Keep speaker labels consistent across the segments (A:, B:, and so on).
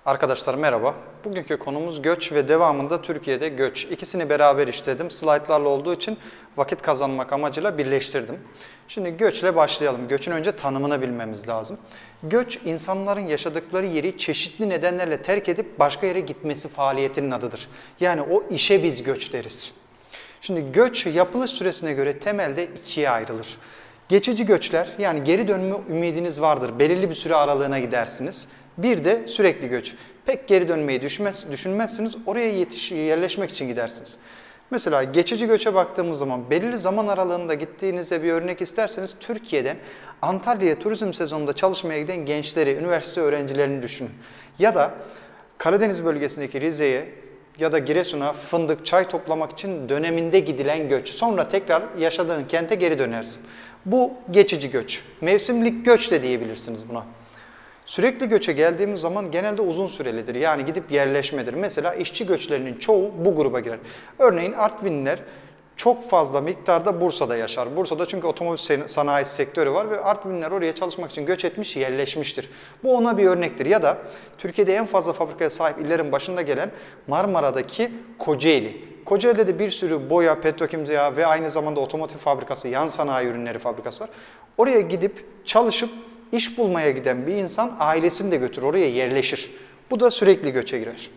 A: Arkadaşlar merhaba. Bugünkü konumuz göç ve devamında Türkiye'de göç. İkisini beraber işledim. Slaytlarla olduğu için vakit kazanmak amacıyla birleştirdim. Şimdi göçle başlayalım. Göçün önce tanımını bilmemiz lazım. Göç, insanların yaşadıkları yeri çeşitli nedenlerle terk edip başka yere gitmesi faaliyetinin adıdır. Yani o işe biz göç deriz. Şimdi göç yapılış süresine göre temelde ikiye ayrılır. Geçici göçler, yani geri dönme ümidiniz vardır. Belirli bir süre aralığına gidersiniz. Bir de sürekli göç. Pek geri dönmeyi düşünmezsiniz, oraya yerleşmek için gidersiniz. Mesela geçici göçe baktığımız zaman belirli zaman aralığında gittiğinizde bir örnek isterseniz Türkiye'den Antalya'ya turizm sezonunda çalışmaya giden gençleri, üniversite öğrencilerini düşünün. Ya da Karadeniz bölgesindeki Rize'ye ya da Giresun'a fındık, çay toplamak için döneminde gidilen göç. Sonra tekrar yaşadığın kente geri dönersin. Bu geçici göç. Mevsimlik göç de diyebilirsiniz buna. Sürekli göçe geldiğimiz zaman genelde uzun sürelidir. Yani gidip yerleşmedir. Mesela işçi göçlerinin çoğu bu gruba girer. Örneğin Artvinliler çok fazla miktarda Bursa'da yaşar. Bursa'da çünkü otomobil sanayisi sektörü var ve Artvinliler oraya çalışmak için göç etmiş, yerleşmiştir. Bu ona bir örnektir. Ya da Türkiye'de en fazla fabrikaya sahip illerin başında gelen Marmara'daki Kocaeli. Kocaeli'de de bir sürü boya, petrokimya ve aynı zamanda otomotiv fabrikası, yan sanayi ürünleri fabrikası var. Oraya gidip çalışıp İş bulmaya giden bir insan ailesini de götürür, oraya yerleşir. Bu da sürekli göçe girer.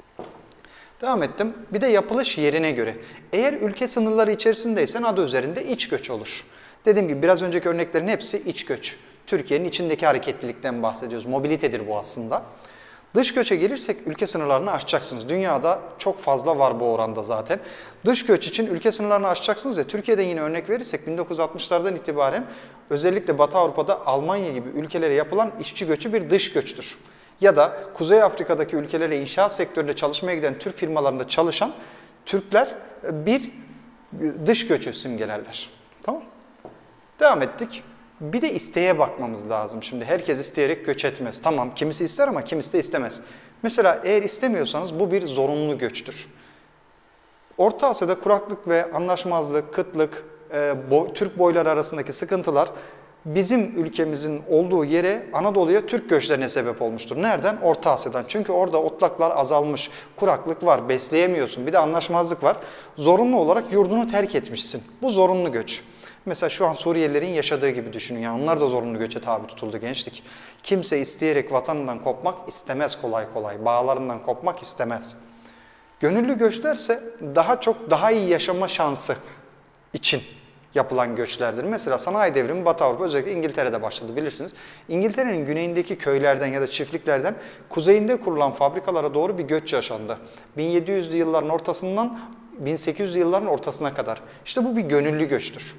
A: Devam ettim. Bir de yapılış yerine göre. Eğer ülke sınırları içerisindeysen adı üzerinde iç göç olur. Dediğim gibi biraz önceki örneklerin hepsi iç göç. Türkiye'nin içindeki hareketlilikten bahsediyoruz. Mobilitedir bu aslında. Dış göçe gelirsek ülke sınırlarını aşacaksınız. Dünyada çok fazla var bu oranda zaten. Dış göç için ülke sınırlarını aşacaksınız ya, Türkiye'den yine örnek verirsek 1960'lardan itibaren özellikle Batı Avrupa'da Almanya gibi ülkelere yapılan işçi göçü bir dış göçtür. Ya da Kuzey Afrika'daki ülkelere inşaat sektöründe çalışmaya giden Türk firmalarında çalışan Türkler bir dış göçü simgelerler. Tamam. Devam ettik. Bir de isteğe bakmamız lazım. Şimdi herkes isteyerek göç etmez. Tamam, kimisi ister ama kimisi de istemez. Mesela eğer istemiyorsanız bu bir zorunlu göçtür. Orta Asya'da kuraklık ve anlaşmazlık, kıtlık, Türk boyları arasındaki sıkıntılar bizim ülkemizin olduğu yere, Anadolu'ya Türk göçlerine sebep olmuştur. Nereden? Orta Asya'dan. Çünkü orada otlaklar azalmış, kuraklık var, besleyemiyorsun. Bir de anlaşmazlık var. Zorunlu olarak yurdunu terk etmişsin. Bu zorunlu göç. Mesela şu an Suriyelilerin yaşadığı gibi düşünün. Yani onlar da zorunlu göçe tabi tutuldu gençlik. Kimse isteyerek vatanından kopmak istemez kolay kolay. Bağlarından kopmak istemez. Gönüllü göçlerse daha çok daha iyi yaşama şansı için yapılan göçlerdir. Mesela sanayi devrimi Batı Avrupa, özellikle İngiltere'de başladı bilirsiniz. İngiltere'nin güneyindeki köylerden ya da çiftliklerden kuzeyinde kurulan fabrikalara doğru bir göç yaşandı. 1700'lü yılların ortasından 1800'lü yılların ortasına kadar. İşte bu bir gönüllü göçtür.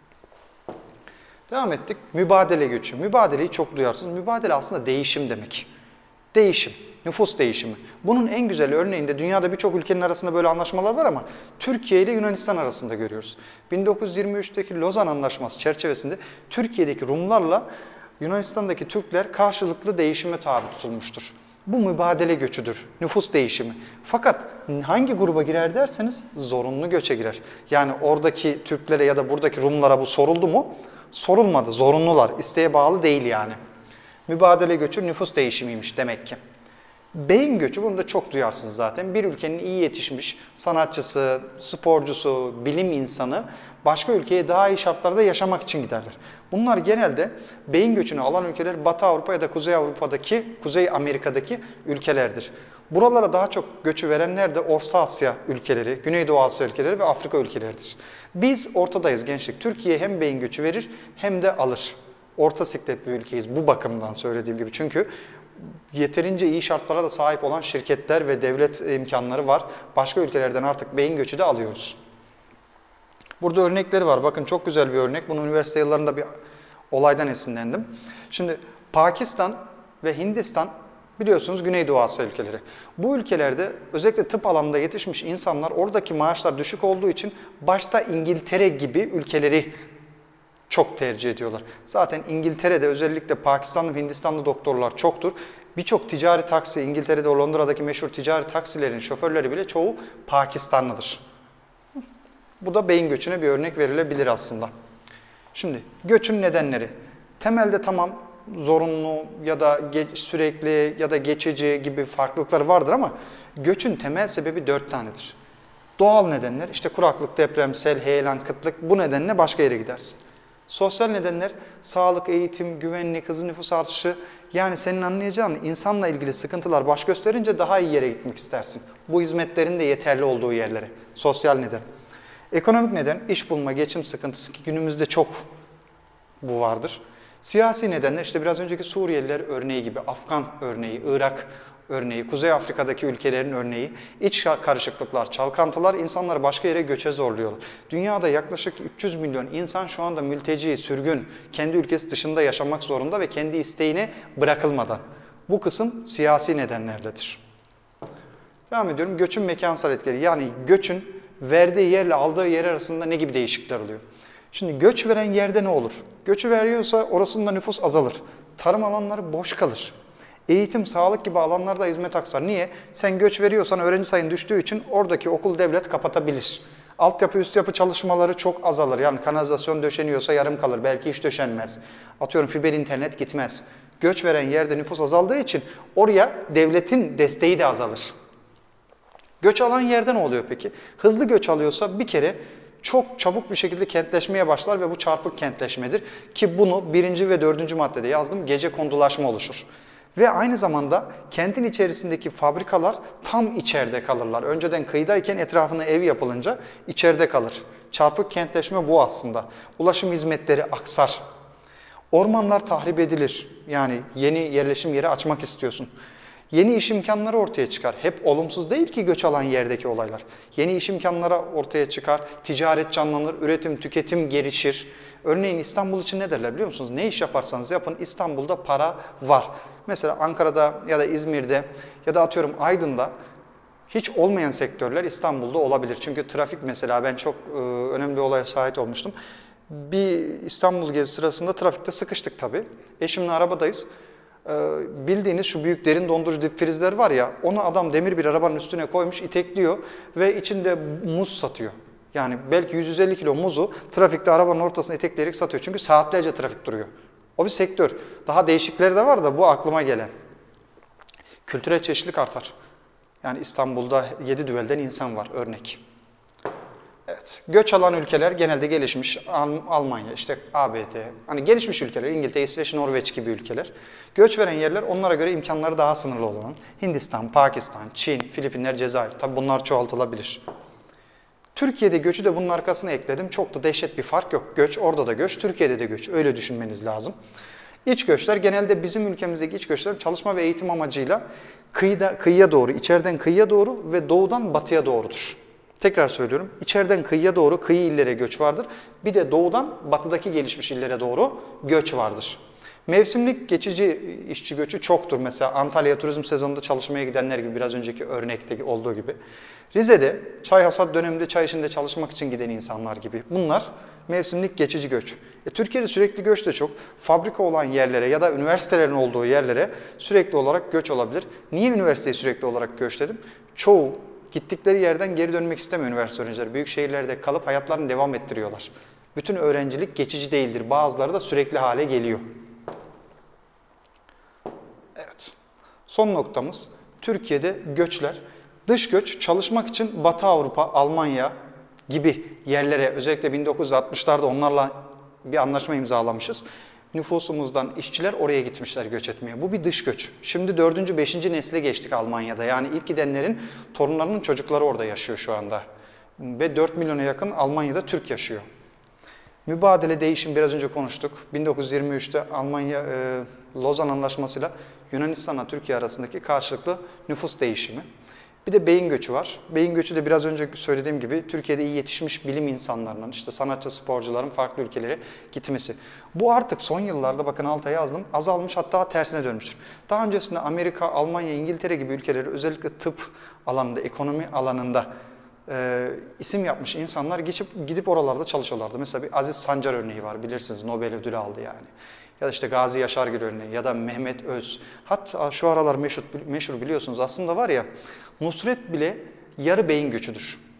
A: Devam ettik. Mübadele göçü. Mübadeleyi çok duyarsınız. Mübadele aslında değişim demek. Değişim, nüfus değişimi. Bunun en güzel örneğinde dünyada birçok ülkenin arasında böyle anlaşmalar var ama Türkiye ile Yunanistan arasında görüyoruz. 1923'teki Lozan Anlaşması çerçevesinde Türkiye'deki Rumlarla Yunanistan'daki Türkler karşılıklı değişime tabi tutulmuştur. Bu mübadele göçüdür, nüfus değişimi. Fakat hangi gruba girer derseniz zorunlu göçe girer. Yani oradaki Türklere ya da buradaki Rumlara bu soruldu mu? Sorulmadı, zorunlular, isteğe bağlı değil yani. Mübadele göçü nüfus değişimiymiş demek ki. Beyin göçü, bunu da çok duyarsınız zaten. Bir ülkenin iyi yetişmiş sanatçısı, sporcusu, bilim insanı başka ülkeye daha iyi şartlarda yaşamak için giderler. Bunlar genelde beyin göçünü alan ülkeler Batı Avrupa ya da Kuzey Amerika'daki ülkelerdir. Buralara daha çok göçü verenler de Orta Asya ülkeleri, Güneydoğu Asya ülkeleri ve Afrika ülkeleridir. Biz ortadayız gençlik. Türkiye hem beyin göçü verir hem de alır. Orta sikletli ülkeyiz bu bakımdan söylediğim gibi. Çünkü yeterince iyi şartlara da sahip olan şirketler ve devlet imkanları var. Başka ülkelerden artık beyin göçü de alıyoruz. Burada örnekleri var. Bakın çok güzel bir örnek. Bunu üniversite yıllarında bir olaydan esinlendim. Şimdi Pakistan ve Hindistan biliyorsunuz Güneydoğu Asya ülkeleri. Bu ülkelerde özellikle tıp alanında yetişmiş insanlar oradaki maaşlar düşük olduğu için başta İngiltere gibi ülkeleri çok tercih ediyorlar. Zaten İngiltere'de özellikle Pakistanlı ve Hindistanlı doktorlar çoktur. Birçok ticari taksi, İngiltere'de, Londra'daki meşhur ticari taksilerin şoförleri bile çoğu Pakistanlıdır. Bu da beyin göçüne bir örnek verilebilir aslında. Şimdi göçün nedenleri. Temelde tamam zorunlu ya da sürekli ya da geçici gibi farklılıkları vardır ama göçün temel sebebi 4 tanedir. Doğal nedenler, işte kuraklık, deprem, sel, heyelan, kıtlık, bu nedenle başka yere gidersin. Sosyal nedenler, sağlık, eğitim, güvenlik, hızlı nüfus artışı, yani senin anlayacağın insanla ilgili sıkıntılar baş gösterince daha iyi yere gitmek istersin. Bu hizmetlerin de yeterli olduğu yerlere, sosyal neden. Ekonomik neden, iş bulma, geçim sıkıntısı ki günümüzde çok bu vardır. Siyasi nedenler, işte biraz önceki Suriyeliler örneği gibi, Afgan örneği, Irak örneği, Kuzey Afrika'daki ülkelerin örneği, iç karışıklıklar, çalkantılar insanları başka yere göçe zorluyorlar. Dünyada yaklaşık 300 milyon insan şu anda mülteci, sürgün, kendi ülkesi dışında yaşamak zorunda ve kendi isteğine bırakılmadan. Bu kısım siyasi nedenlerledir. Devam ediyorum. Göçün mekansal etkileri, yani göçün verdiği yerle aldığı yer arasında ne gibi değişiklikler oluyor? Şimdi göç veren yerde ne olur? Göçü veriyorsa orasında nüfus azalır. Tarım alanları boş kalır. Eğitim, sağlık gibi alanlarda hizmet aksar. Niye? Sen göç veriyorsan öğrenci sayın düştüğü için oradaki okul devlet kapatabilir. Altyapı, üst yapı çalışmaları çok azalır. Yani kanalizasyon döşeniyorsa yarım kalır. Belki hiç döşenmez. Atıyorum fiber internet gitmez. Göç veren yerde nüfus azaldığı için oraya devletin desteği de azalır. Göç alan yerde ne oluyor peki? Hızlı göç alıyorsa bir kere çok çabuk bir şekilde kentleşmeye başlar ve bu çarpık kentleşmedir. Ki bunu 1. ve 4. maddede yazdım. Gecekondulaşma oluşur. Ve aynı zamanda kentin içerisindeki fabrikalar tam içeride kalırlar. Önceden kıyıdayken etrafına ev yapılınca içeride kalır. Çarpık kentleşme bu aslında. Ulaşım hizmetleri aksar. Ormanlar tahrip edilir. Yani yeni yerleşim yeri açmak istiyorsun. Yeni iş imkanları ortaya çıkar. Hep olumsuz değil ki göç alan yerdeki olaylar. Yeni iş imkanları ortaya çıkar, ticaret canlanır, üretim, tüketim gelişir. Örneğin İstanbul için ne derler biliyor musunuz? Ne iş yaparsanız yapın İstanbul'da para var. Mesela Ankara'da ya da İzmir'de ya da atıyorum Aydın'da hiç olmayan sektörler İstanbul'da olabilir. Çünkü trafik mesela ben çok önemli bir olaya şahit olmuştum. Bir İstanbul gezisi sırasında trafikte sıkıştık tabii. Eşimle arabadayız. Bildiğiniz şu büyük derin dondurucu dip prizler var ya, onu adam demir bir arabanın üstüne koymuş, itekliyor ve içinde muz satıyor. Yani belki 150 kilo muzu trafikte arabanın ortasına itekleyerek satıyor. Çünkü saatlerce trafik duruyor. O bir sektör. Daha değişikleri de var da bu aklıma gelen. Kültürel çeşitlilik artar. Yani İstanbul'da 7 düvelden insan var örnek. Evet. Göç alan ülkeler genelde gelişmiş, Almanya, işte ABD, hani gelişmiş ülkeler, İngiltere, İsveç, Norveç gibi ülkeler. Göç veren yerler onlara göre imkanları daha sınırlı olan Hindistan, Pakistan, Çin, Filipinler, Cezayir. Tabi bunlar çoğaltılabilir. Türkiye'de göçü de bunun arkasına ekledim. Çok da dehşet bir fark yok. Göç orada da göç, Türkiye'de de göç. Öyle düşünmeniz lazım. İç göçler genelde bizim ülkemizdeki iç göçler çalışma ve eğitim amacıyla kıyıya doğru, içeriden kıyıya doğru ve doğudan batıya doğrudur. Tekrar söylüyorum, içeriden kıyıya doğru kıyı illere göç vardır. Bir de doğudan batıdaki gelişmiş illere doğru göç vardır. Mevsimlik geçici işçi göçü çoktur. Mesela Antalya turizm sezonunda çalışmaya gidenler gibi, biraz önceki örnekteki olduğu gibi. Rize'de çay hasat döneminde çay işinde çalışmak için giden insanlar gibi. Bunlar mevsimlik geçici göç. Türkiye'de sürekli göç de çok. Fabrika olan yerlere ya da üniversitelerin olduğu yerlere sürekli olarak göç olabilir. Niye üniversiteye sürekli olarak göç dedim? Çoğu gittikleri yerden geri dönmek istemiyor üniversite öğrencileri. Büyük şehirlerde kalıp hayatlarını devam ettiriyorlar. Bütün öğrencilik geçici değildir. Bazıları da sürekli hale geliyor. Evet. Son noktamız Türkiye'de göçler. Dış göç çalışmak için Batı Avrupa, Almanya gibi yerlere, özellikle 1960'larda onlarla bir anlaşma imzalamışız. Nüfusumuzdan işçiler oraya gitmişler göç etmeye. Bu bir dış göç. Şimdi 4. 5. nesle geçtik Almanya'da. Yani ilk gidenlerin torunlarının çocukları orada yaşıyor şu anda. Ve 4 milyona yakın Almanya'da Türk yaşıyor. Mübadele değişim biraz önce konuştuk. 1923'te Almanya Lozan Anlaşması'yla Yunanistan'la Türkiye arasındaki karşılıklı nüfus değişimi. Bir de beyin göçü var. Beyin göçü de biraz önce söylediğim gibi Türkiye'de iyi yetişmiş bilim insanlarının, işte sanatçı, sporcuların farklı ülkelere gitmesi. Bu artık son yıllarda, bakın alta yazdım, azalmış, hatta tersine dönmüştür. Daha öncesinde Amerika, Almanya, İngiltere gibi ülkeleri özellikle tıp alanında, ekonomi alanında isim yapmış insanlar gidip oralarda çalışıyorlardı. Mesela bir Aziz Sancar örneği var, bilirsiniz, Nobel ödülü aldı yani. Ya da işte Gazi Yaşargil örneği ya da Mehmet Öz. Hatta şu aralar meşhur biliyorsunuz, aslında var ya, Nusret bile yarı beyin göçüdür.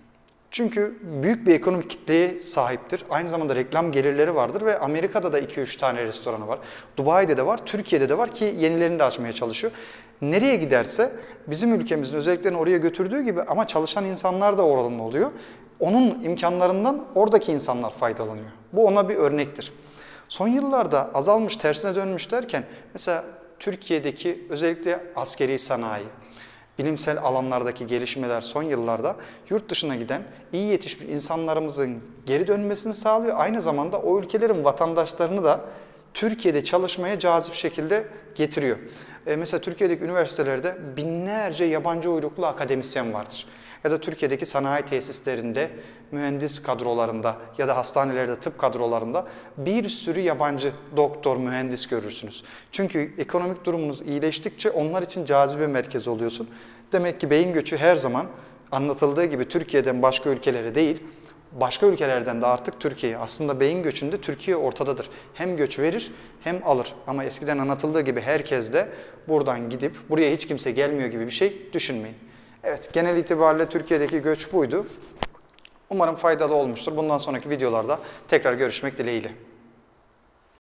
A: Çünkü büyük bir ekonomik kitleye sahiptir. Aynı zamanda reklam gelirleri vardır ve Amerika'da da 2-3 tane restoranı var. Dubai'de de var, Türkiye'de de var ki yenilerini de açmaya çalışıyor. Nereye giderse bizim ülkemizin özelliklerini oraya götürdüğü gibi ama çalışan insanlar da oralı oluyor. Onun imkanlarından oradaki insanlar faydalanıyor. Bu ona bir örnektir. Son yıllarda azalmış, tersine dönmüş derken mesela Türkiye'deki özellikle askeri sanayi, bilimsel alanlardaki gelişmeler son yıllarda yurt dışına giden iyi yetişmiş insanlarımızın geri dönmesini sağlıyor. Aynı zamanda o ülkelerin vatandaşlarını da Türkiye'de çalışmaya cazip şekilde getiriyor. Mesela Türkiye'deki üniversitelerde binlerce yabancı uyruklu akademisyen vardır. Ya da Türkiye'deki sanayi tesislerinde, mühendis kadrolarında ya da hastanelerde, tıp kadrolarında bir sürü yabancı doktor, mühendis görürsünüz. Çünkü ekonomik durumunuz iyileştikçe onlar için cazibe merkezi oluyorsun. Demek ki beyin göçü her zaman anlatıldığı gibi Türkiye'den başka ülkelere değil, başka ülkelerden de artık Türkiye'ye. Aslında beyin göçünde Türkiye ortadadır. Hem göç verir hem alır. Ama eskiden anlatıldığı gibi herkes de buradan gidip buraya hiç kimse gelmiyor gibi bir şey düşünmeyin. Evet, genel itibariyle Türkiye'deki göç buydu. Umarım faydalı olmuştur. Bundan sonraki videolarda tekrar görüşmek dileğiyle.